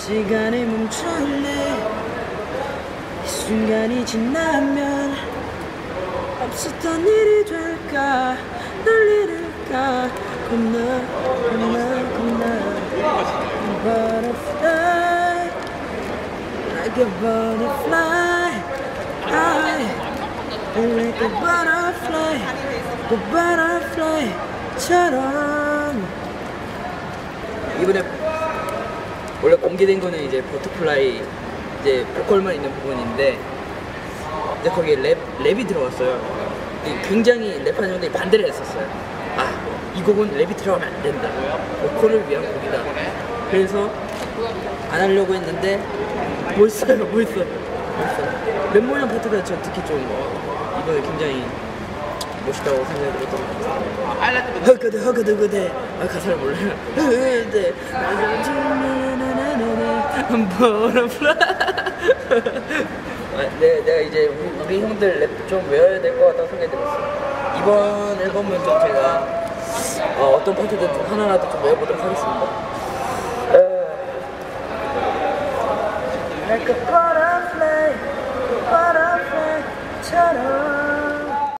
시간이 멈췄네. 이 순간이 지나면 없었던 일이 될까. 널 잃을까. 겁나 Butterfly like a butterfly. Like a butterfly, the butterfly처럼. 이번에 원래 공개된 거는 이제 버터플라이 이제 보컬만 있는 부분인데 이제 거기에 랩이 들어갔어요. 굉장히 랩하는 분들이 반대를 했었어요. 아, 이 곡은 랩이 들어가면 안 된다. 보컬을 위한 곡이다. 그래서 안 하려고 했는데 뭐 있어요. 랩 모양 파트가 저 특히 좀 이번에 굉장히 멋있다고 생각이 들었던 것 같아요. 허그드 아, 가사를 몰라요. 내가 이제 우리 형들 랩 좀 외워야 될 것 같다고 생각이 들었어요. 이번 앨범은 좀 제가 어떤 파트든 좀 하나라도 좀 외워보도록 하겠습니다. Like a butterfly처럼